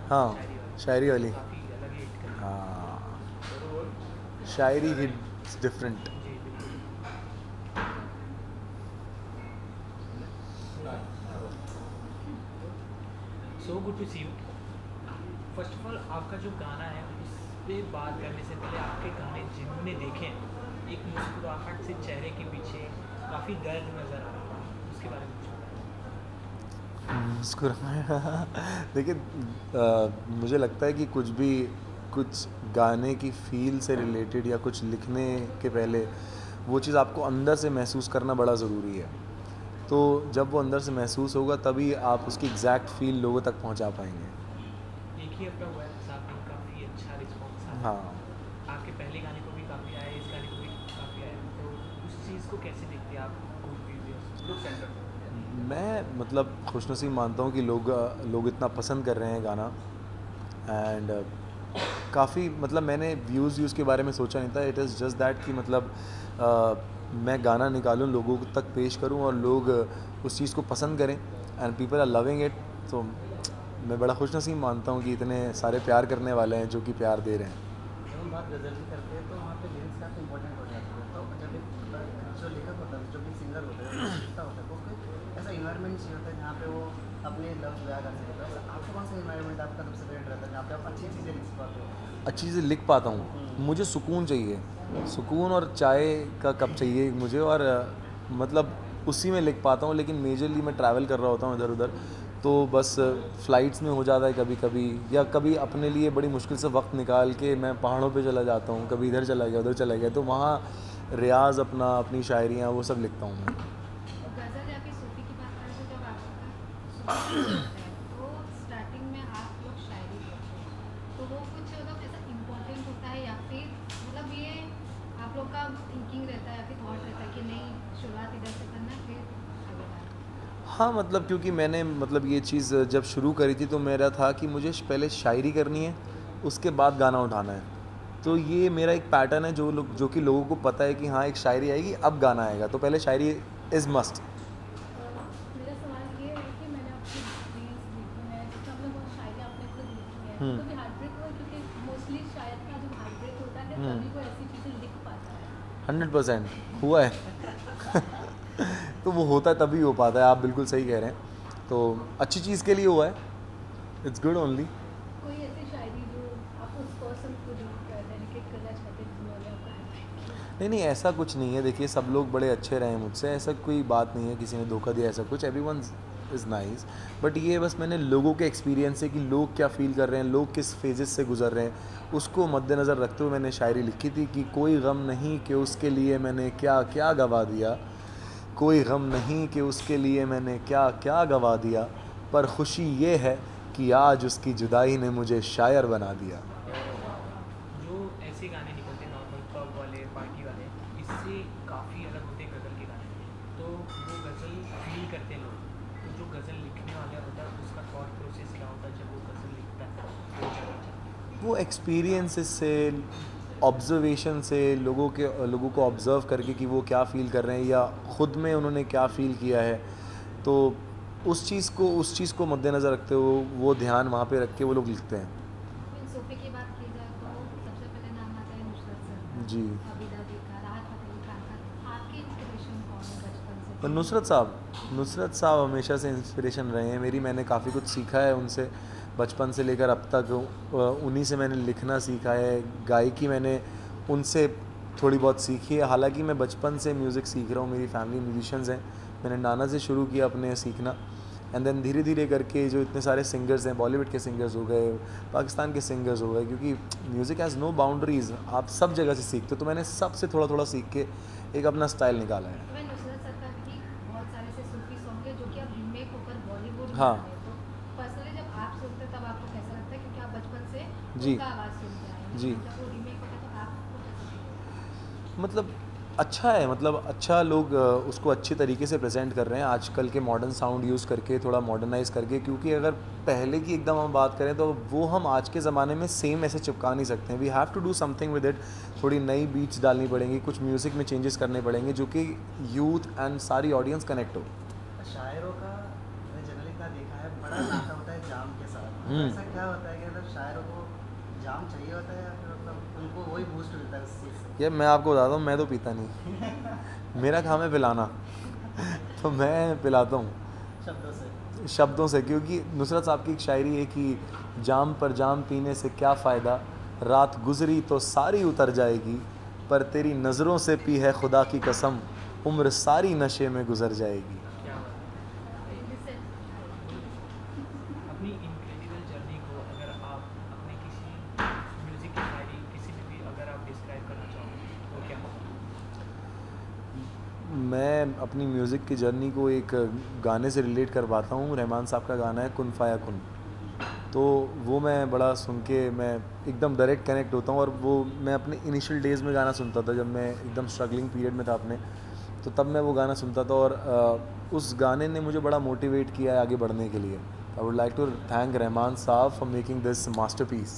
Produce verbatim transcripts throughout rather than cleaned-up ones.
हाँ, शायरी वाली, शायरी वाली। काफ़ी अलग ही हिट करी थी। हाँ, शायरी हिट्स डिफरेंट। जी बिल्कुल। So good to see you. First of all आपका जो गाना है उस पे बात करने से पहले आपके गाने जिनने देखे हैं, एक मुस्कुराहट से चेहरे के पीछे काफ़ी दर्द नज़र आ रहा है, उसके बारे में कुछ बताएं। मुस्कुराया देखिए, अ, मुझे लगता है कि कुछ भी, कुछ गाने की फ़ील से रिलेटेड या कुछ लिखने के पहले वो चीज़ आपको अंदर से महसूस करना बड़ा ज़रूरी है। तो जब वो अंदर से महसूस होगा तभी आप उसकी एग्जैक्ट फ़ील लोगों तक पहुंचा पाएंगे। एक ही हफ्ता हुआ है साथ में, काफ़ी अच्छा रिस्पॉन्स आ रहा हाँ, है, आपके पहले गाने को भी काफ़ी आया है, इस गाने को भी काफ़ी आया है, तो उस चीज़ को कैसे देखते हैं आप, गुड रिव्यूज लुक सेंटर। मैं मतलब खुशनसीब मानता हूँ कि लोग लोग इतना पसंद कर रहे हैं गाना। एंड काफ़ी मतलब मैंने व्यूज़ व्यूज़ के बारे में सोचा नहीं था। इट इज़ जस्ट दैट कि मतलब अ, मैं गाना निकालूं, लोगों तक पेश करूं और लोग उस चीज़ को पसंद करें and people are loving it. तो मैं बड़ा खुशनसीब मानता हूं कि इतने सारे प्यार करने वाले हैं जो कि प्यार दे रहे हैं। जब हम बात गज़ल की करते हैं तो वहाँ पे लिरिक्स काफ़ी इंपॉर्टेंट हो जाती है। तो जब एक मतलब जो लेखक होता है, जो भी सिंगर होता है, जो लिखता होता है, तो उसको ऐसा इन्वायरमेंट चाहिए होता है जहाँ पे वो अपने लफ्ज़ बयां कर सके। तो आपको कौन सा इन्वायरमेंट आपका सबसे फेवरेट रहता है जहाँ पे आप अच्छी चीज़ें लिख पाते हो? अच्छी चीज़ें लिख पाता हूँ। मुझे सुकून चाहिए, सुकून और चाय का कप चाहिए मुझे, और अ, मतलब उसी में लिख पाता हूँ। लेकिन मेजरली मैं ट्रैवल कर रहा होता हूँ इधर उधर, तो बस फ़्लाइट्स में हो जाता है कभी कभी, या कभी अपने लिए बड़ी मुश्किल से वक्त निकाल के मैं पहाड़ों पे चला जाता हूँ, कभी इधर चला गया उधर चला गया, तो वहाँ रियाज़ अपना, अपनी शायरियाँ वो सब लिखता हूँ मैं। गज़ल या फिर सूफ़ी की बात करें तो जब आपका सूफ़ी सॉन्ग होता है तो स्टार्टिंग में आप लोग शायरी बोलते हैं, तो वो कुछ मतलब ऐसा इम्पोर्टेंट होता है या फिर मतलब ये आप लोग का थिंकिंग रहता है या फिर थॉट रहता है कि नहीं शुरुआत इधर से करना फिर आगे बढ़ना। हाँ, मतलब क्योंकि मैंने मतलब ये चीज़ जब शुरू करी थी तो मेरा था कि मुझे पहले शायरी करनी है, उसके बाद गाना उठाना है। तो ये मेरा एक पैटर्न है जो लोग, जो कि लोगों को पता है कि हाँ एक शायरी आएगी अब गाना आएगा, तो पहले शायरी इज़ मस्ट। मेरा सवाल ये है कि मैंने आपकी रील्स देखी है जिसमें आपने बहुत शायरी आपने खुद लिखी है, हम्म तो हार्ट ब्रेक हुआ है क्योंकि मोस्टली शायद का जब हार्ट ब्रेक होता है हम्म तभी वो ऐसी चीज़ें लिख पाता है। हंड्रेड परसेंट हुआ है। तो वो होता है तभी हो पाता है, आप बिल्कुल सही कह रहे हैं। तो अच्छी चीज़ के लिए हुआ है, इट्स गुड ओनली। कोई ऐसी शायरी जो आप उस पर्सन को डेडिकेट करना चाहते हैं जिन्होंने आपका हार्ट ब्रेक किया। नहीं नहीं, ऐसा कुछ नहीं है। देखिए सब लोग बड़े अच्छे रहे हैं मुझसे, ऐसा कोई बात नहीं है किसी ने धोखा दिया ऐसा कुछ, everyone is nice. But ये बस मैंने लोगों के एक्सपीरियंस से कि लोग क्या फ़ील कर रहे हैं, लोग किस फेजेस से गुजर रहे हैं, उसको मद्देनज़र रखते हुए मैंने शायरी लिखी थी कि कोई गम नहीं कि उसके लिए मैंने क्या क्या गवा दिया, कोई गम नहीं कि उसके लिए मैंने क्या क्या गवा दिया, पर खुशी ये है कि आज उसकी जुदाई ने मुझे शायर बना दिया। जो ऐसे गाने निकलते हैं नॉर्मल पब वाले पार्टी वाले, इससे काफ़ी अलग होते हैं गज़ल के गाने, तो वो गज़ल फील करते हैं लोग, तो जो गज़ल लिखने वाला होता है उसका थॉट प्रोसेस क्या होता है जब वो गज़ल लिखता है, वो जानना चाहते हैं। वो एक्सपीरियंसेस से, ऑब्जर्वेशन से, लोगों के लोगों को ऑब्ज़र्व करके कि वो क्या फ़ील कर रहे हैं या ख़ुद में उन्होंने क्या फ़ील किया है, तो उस चीज़ को उस चीज़ को मद्देनज़र रखते हुए वो ध्यान वहाँ पे रख के वो लोग लिखते हैं। फिर सूफी की बात की जाए तो सबसे पहले नाम आता है नुसरत सर का, जी। आबिदा दी का, राहत फ़तेह अली खान का। आपकी इंस्पिरेशन कौन है बचपन से? और नुसरत साहब, नुसरत साहब हमेशा से इंस्पिरेशन रहे हैं मेरी। मैंने काफ़ी कुछ सीखा है उनसे बचपन से लेकर अब तक। उन्हीं से मैंने लिखना सीखा है, गायकी मैंने उनसे थोड़ी बहुत सीखी है। हालांकि मैं बचपन से म्यूज़िक सीख रहा हूँ, मेरी फैमिली म्यूजिशंस हैं। मैंने नाना से शुरू किया अपने सीखना, एंड देन धीरे धीरे करके जो इतने सारे सिंगर्स हैं, बॉलीवुड के सिंगर्स हो गए, पाकिस्तान के सिंगर्स हो गए, क्योंकि म्यूज़िक हैज़ नो बाउंड्रीज़, आप सब जगह से सीखते हो। तो मैंने सबसे थोड़ा थोड़ा सीख के एक अपना स्टाइल निकाला है। मैं नुसरत सर का भी बहुत सारे से सूफी सॉन्ग है जो कि अब रीमेक होकर बॉलीवुड में आ हाँ। रहे हैं, तो पर्सनली जब आप सुनते हैं तब आपको कैसा लगता है क्योंकि आप बचपन से जी। उनका आवाज़ सुनते आए हैं, जी। जब वो रीमेक होता है तो आपको कैसा लगता है? मतलब अच्छा है, मतलब अच्छा लोग अ, उसको अच्छे तरीके से प्रेजेंट कर रहे हैं आजकल के मॉडर्न साउंड यूज़ करके, थोड़ा मॉडर्नाइज करके। क्योंकि अगर पहले की एकदम हम बात करें तो वो हम आज के ज़माने में सेम ऐसे चिपका नहीं सकते हैं। We have to do something with it, थोड़ी नई बीट्स डालनी पड़ेंगी, कुछ म्यूज़िक में चेंजेस करने पड़ेंगे जो कि यूथ एंड सारी ऑडियंस कनेक्ट हो। शायरों का मैंने जनरली इतना देखा है, बड़ा नाता होता है जाम के साथ, तो हम्म। ऐसा क्या होता है कि मतलब शायरों को जाम चाहिए होता है या फिर मतलब उनको वही बूस्ट मिलता है उस चीज़ से? ये मैं आपको बताता हूँ, मैं तो पीता नहीं, मेरा काम है पिलाना तो मैं पिलाता हूँ शब्दों से। शब्दों से, क्योंकि नुसरत साहब की एक शायरी है कि जाम पर जाम पीने से क्या फ़ायदा, रात गुजरी तो सारी उतर जाएगी, पर तेरी नज़रों से पी है खुदा की कसम, उम्र सारी नशे में गुजर जाएगी। क्या बात है। जिससे अपनी इनक्रेडिबल जर्नी को अगर आप अपने किसी म्यूज़िक की शायरी किसी में भी अगर आप डिस्क्राइब करना चाहो तो क्या होगा? मैं अपनी म्यूज़िक की जर्नी को एक गाने से रिलेट कर पाता हूँ। रहमान साहब का गाना है कुन फाया कुन, तो वो मैं बड़ा सुन के मैं एकदम डायरेक्ट कनेक्ट होता हूँ। और वो मैं अपने इनिशियल डेज़ में गाना सुनता था, जब मैं एकदम स्ट्रगलिंग पीरियड में था अपने, तो तब मैं वो गाना सुनता था और आ, उस गाने ने मुझे बड़ा मोटिवेट किया है आगे बढ़ने के लिए। I would like to thank Rahman sahab for making this masterpiece.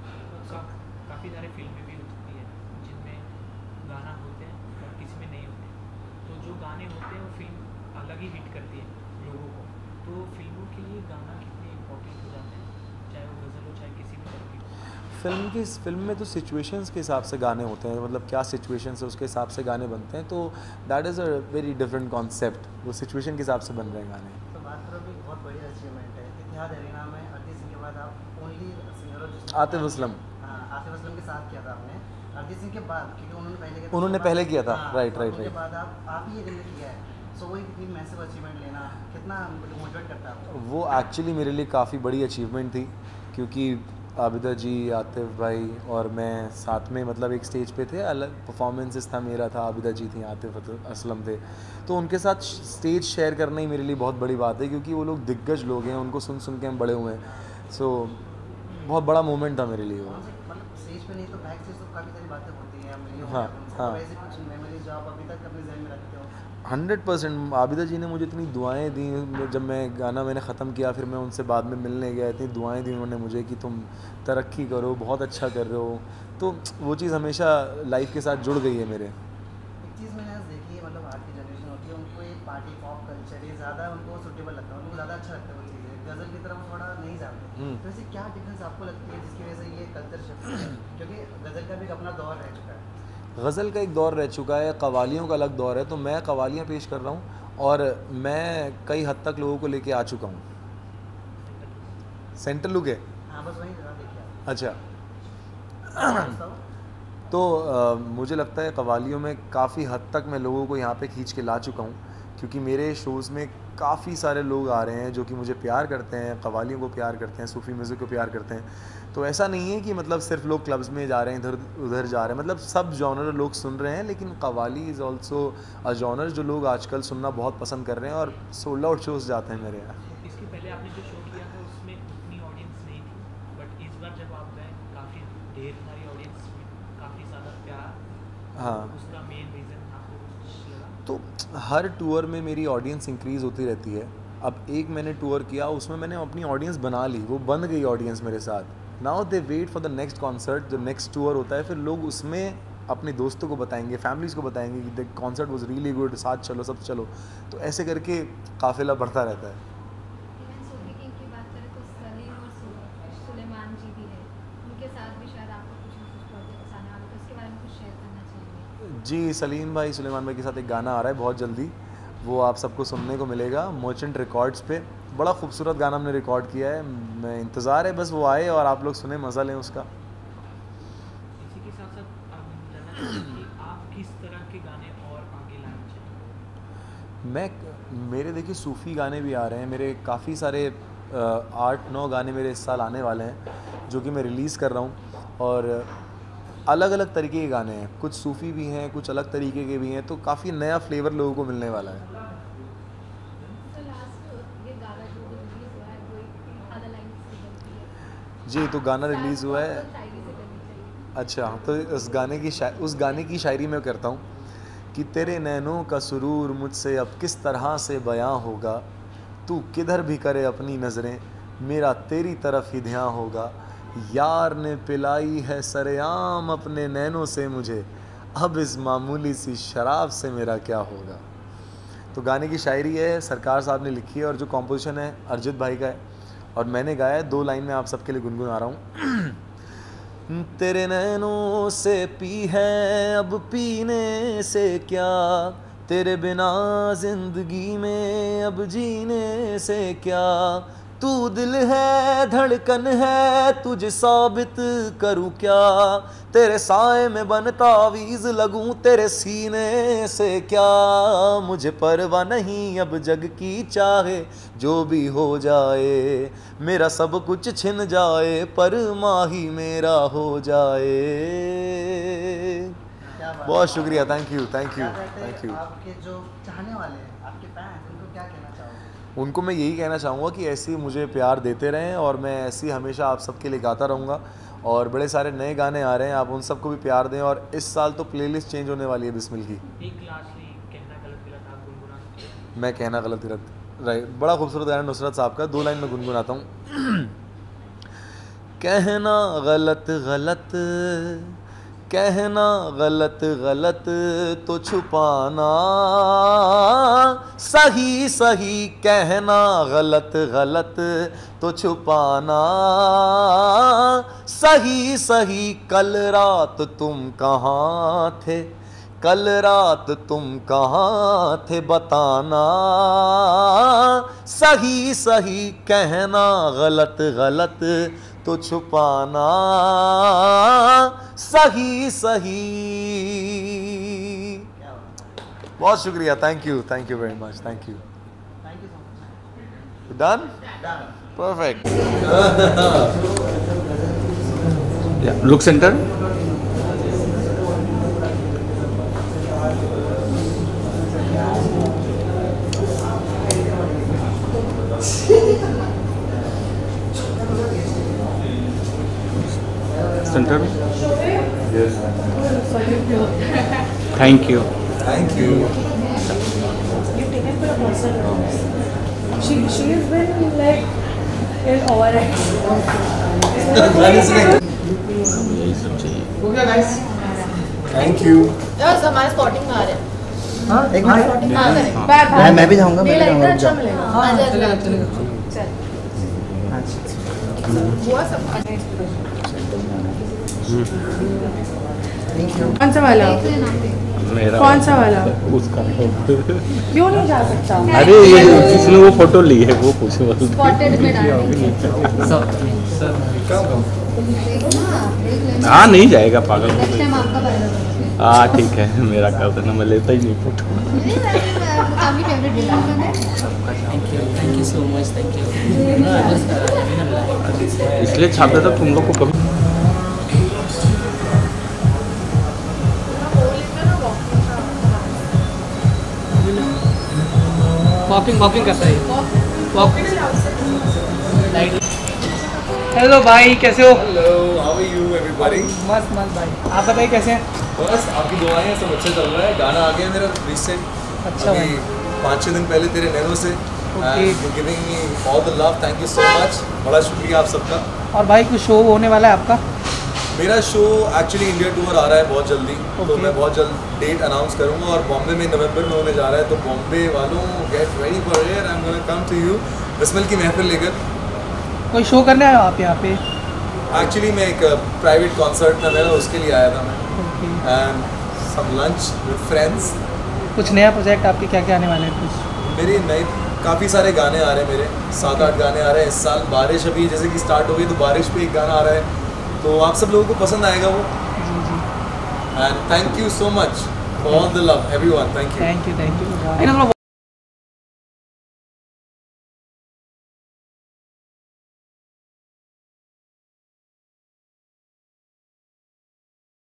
काफ़ी सारे फिल्में भी होती हैं जिनमें गाना होते हैं और किसी में नहीं होते, तो जो गाने होते हैं वो फिल्म अलग ही हिट करती है लोगों को। तो फिल्मों के लिए गाना कितने इम्पोर्टेंट हो जाते हैं, चाहे वो गज़ल हो चाहे किसी भी तरह की। फिल्म की फिल्म में तो सिचुएशंस के हिसाब से गाने होते हैं, मतलब क्या सिचुएशंस है उसके हिसाब से गाने बनते हैं, तो that is a very different concept. वो सिचुएशन के हिसाब से बन रहे हैं गाने। तो बात करो भी बहुत बड़ी अचीवमेंट है, इतिहाद अरीना में अरिजीत सिंह के बाद आप ओनली सिंगर हो जिसने आतिफ असलम। हाँ, आतिफ असलम के साथ किया था आपने अरिजीत सिंह के बाद, क्योंकि उन्होंने पहले किया था, उन्होंने उसके पहले बाद- किया था, हाँ, राइट और राइट उनके राइट। बाद आप आप ही ये रिलेट किया है, सो वही कितनी मैसिव अचीवमेंट लेना कितना मोटिवेट करता है आपको? वो एक्चुअली मेरे लिए काफ़ी बड़ी अचीवमेंट थी, क्योंकि आबिदा जी, आतिफ भाई और मैं साथ में मतलब एक स्टेज पे थे, अलग परफॉर्मेंसेस था मेरा था, आबिदा जी थी, आतिफ असलम थे, तो उनके साथ स्टेज शेयर करना ही मेरे लिए बहुत बड़ी बात है, क्योंकि वो लोग दिग्गज लोग हैं, उनको सुन सुन के हम बड़े हुए हैं। सो बहुत बड़ा मोमेंट था मेरे लिए वो। कौन से मतलब स्टेज पे नहीं तो बैक स्टेज तो काफ़ी सारी बातें होती हैं, मिली होंगी हाँ, आपने, हाँ। तो ऐसी कुछ मेमोरीज जो आप अभी तक अपने जहन में रखते हो? हंड्रेड परसेंट आबिदा जी ने मुझे इतनी दुआएं दी, जब मैं गाना मैंने ख़त्म किया फिर मैं उनसे बाद में मिलने गया, इतनी दुआएं दी उन्होंने मुझे कि तुम तरक्की करो, बहुत अच्छा कर रहे हो, तो वो चीज़ हमेशा लाइफ के साथ जुड़ गई है मेरे। एक चीज़ मैंने आज देखी है, मतलब आज की जनरेशन होती है, उनको ये पार्टी पॉप कल्चर ये ज़्यादा उनको सूटेबल लगता है, उनको ज़्यादा अच्छा लगता है वो चीज़ें, गज़ल की तरफ थोड़ा नहीं जाते। हम्म। तो ऐसे क्या डिफरेंस आपको लगती है जिसकी वजह से ये कल्चर शिफ्ट हुआ है? क्योंकि गज़ल का भी एक अपना दौर रह चुका है। गज़ल का एक दौर रह चुका है, कवालियों का अलग दौर है, तो मैं कवालियाँ पेश कर रहा हूँ और मैं कई हद तक लोगों को लेके आ चुका हूँ। सेंट्रल लुक है, हाँ, बस वही जरा देखिए आप। अच्छा। बताओ। तो अ, मुझे लगता है कवालियों में काफ़ी हद तक मैं लोगों को यहाँ पे खींच के ला चुका हूँ, क्योंकि मेरे शोज़ में काफ़ी सारे लोग आ रहे हैं जो कि मुझे प्यार करते हैं, कवालियों को प्यार करते हैं, सूफ़ी म्यूज़िक को प्यार करते हैं। तो ऐसा नहीं है कि मतलब सिर्फ लोग क्लब्स में जा रहे हैं, इधर उधर जा रहे हैं, मतलब सब जॉनर लोग सुन रहे हैं, लेकिन qawwali is also a genre जो लोग आजकल सुनना बहुत पसंद कर रहे हैं और सोल्ड आउट शोज़ जाते हैं मेरे यहाँ। इसके पहले आपने जो शो किया था उसमें उतनी ऑडियंस नहीं थी, बट इस बार जब आप गए काफ़ी ढेर सारी ऑडियंस में काफ़ी ज़्यादा प्यार, हाँ, उसका मेन रीज़न आपको कुछ लगा? तो हर टूर में मेरी ऑडियंस इंक्रीज़ होती रहती है। अब एक मैंने टूर किया, उसमें मैंने अपनी ऑडियंस बना ली, वो बन गई ऑडियंस मेरे साथ। Now they wait for the next concert, जो नेक्स्ट टूर होता है, फिर लोग उसमें अपने दोस्तों को बताएंगे, फैमिलीज़ को बताएंगे कि the concert was really good, साथ चलो, सब चलो। तो ऐसे करके काफ़िला बढ़ता रहता है। इवन सूफी किंग की बात करें तो सलीम और सु- सुलेमान जी भी है, उनके साथ भी शायद आपको कुछ ना कुछ प्रोजेक्ट्स आने वाले, तो इसके बारे में कुछ शेयर करना चाहेंगे? जी, सलीम भाई, सुलेमान भाई के साथ एक गाना आ रहा है बहुत जल्दी, वो आप सबको सुनने को मिलेगा मर्चेंट रिकॉर्ड्स पे। बड़ा खूबसूरत गाना हमने रिकॉर्ड किया है, मैं इंतज़ार है बस वो आए और आप लोग सुने, मज़ा लें उसका। इसी के साथ साथ आप जानना चाहेंगे कि आप किस तरह के गाने और आगे लाना चाहेंगे? मैं मेरे देखिए सूफ़ी गाने भी आ रहे हैं, मेरे काफ़ी सारे अ, आठ नौ गाने मेरे इस साल आने वाले हैं जो कि मैं रिलीज़ कर रहा हूँ, और अलग अलग तरीके के गाने हैं, कुछ सूफ़ी भी हैं, कुछ अलग तरीके के भी हैं, तो काफ़ी नया फ्लेवर लोगों को मिलने वाला है। तो लास्ट ये गाना जो रिलीज हुआ है वो एक आधा लाइन से बनती है, जी, तो गाना रिलीज़ हुआ है। तो शायरी से करनी चाहिए। अच्छा, तो उस गाने की शा उस गाने की शायरी मैं करता हूँ कि तेरे नैनों का सुरूर मुझसे अब किस तरह से बयां होगा, तू किधर भी करे अपनी नज़रें, मेरा तेरी तरफ ही ध्यान होगा, यार ने पिलाई है सरेआम अपने नैनों से मुझे, अब इस मामूली सी शराब से मेरा क्या होगा। तो गाने की शायरी है, सरकार साहब ने लिखी है, और जो कॉम्पोजिशन है अरिजीत भाई का है, और मैंने गाया है, दो लाइन में आप सबके लिए गुनगुना रहा हूँ। तेरे नैनों से पी है अब पीने से क्या, तेरे बिना जिंदगी में अब जीने से क्या, तू दिल है धड़कन है तुझे साबित करूँ क्या, तेरे साए में बनता वीज लगूं तेरे सीने से क्या, मुझे परवाह नहीं अब जग की चाहे जो भी हो जाए, मेरा सब कुछ छिन जाए पर माही मेरा हो जाए। बहुत शुक्रिया, thank you thank you thank you. आपके जो चाहने वाले हैं, आपके फैंस, उनको क्या कहना चाहोगे? उनको मैं यही कहना चाहूँगा कि ऐसे ही मुझे प्यार देते रहें और मैं ऐसे ही हमेशा आप सबके लिए गाता रहूँगा। और बड़े सारे नए गाने आ रहे हैं, आप उन सबको भी प्यार दें। और इस साल तो प्लेलिस्ट चेंज होने वाली है बिस्मिल की। एक लास्टली कहना गलत गलत आप गुनगुना सकते हैं। मैं कहना गलत गलत राइट, बड़ा खूबसूरत गाना नुसरत साहब का, दो लाइन में गुनगुनाता हूँ। कहना गलत गलत, कहना गलत गलत तो छुपाना सही सही, कहना गलत गलत तो छुपाना सही सही, कल रात तुम कहाँ थे, कल रात तुम कहाँ थे बताना सही सही, कहना गलत गलत तो छुपाना सही सही। बहुत शुक्रिया, thank you thank you very much, thank you thank you so much. Done done. Perfect. Look centre. Centre. Thank you thank you. You've taken for a person. She she has been like in overacting. यही सब चाहिए। Thank you. बस हमारे spotting में आ रहे हैं। हाँ एक मिनट, स्पॉटिंग आ रहे हैं। मैं मैं भी जाऊँगा, मैं भी जाऊँगा। अच्छा मिलेगा। हाँ चलेगा चलेगा। चल। हुआ सब। Thank you. कौन सा वाला? मेरा कौन सा वाला? उसका। क्यों नहीं जा सकता? अरे ये जिसने वो फोटो ली है वो पूछो बस। स्पॉटेड में डालेंगे। हाँ नहीं जाएगा पागल। नेक्स्ट टाइम आपका बारे हाँ ठीक है, मेरा कर देना, मैं लेता ही नहीं फोटो। काफी फेवरेट डिजाइन है। Thank you, thank you so much, thank you. No, I was uh, having a live. इसलिए छापता था तुम लोग को कभी। Walking, walking करता है। Walking. हेलो भाई, कैसे हो? Hello, how are you everybody? मस्त मस्त भाई, आप बताइए कैसे हैं? बस आपकी दुआएं, सब अच्छा चल रहा है। गाना आ गया मेरा रिसेंट, अच्छा अभी पाँच छः दिन पहले तेरे नैनो से। Giving me all the love, thank you so much, बड़ा शुक्रिया आप सबका। और भाई कुछ शो होने वाला है आपका? मेरा शो एक्चुअली इंडिया टूर आ रहा है बहुत जल्दी, तो मैं बहुत जल्द डेट अनाउंस करूंगा और बॉम्बे में नवंबर में होने जा रहा है। तो बॉम्बे वालों get ready for it, I am gonna come to you Bismil की महफिल लेकर। कोई शो करने आए हो आप यहाँ पे? एक्चुअली मैं एक प्राइवेट कॉन्सर्ट में मेरा उसके लिए आया था मैं, and some lunch with friends. कुछ नया प्रोजेक्ट आपके क्या क्या आने वाले हैं? कुछ मेरे नए काफ़ी सारे गाने आ रहे हैं, मेरे सात आठ गाने आ रहे हैं इस साल। बारिश अभी जैसे कि स्टार्ट हो गई, तो बारिश पे एक गाना आ रहा है, तो आप सब लोगों को पसंद आएगा वो। And thank you so much for all the love everyone, thank you thank you thank you.